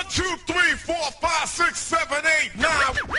2, 3, 4, 5, 6, 7, 8, 9.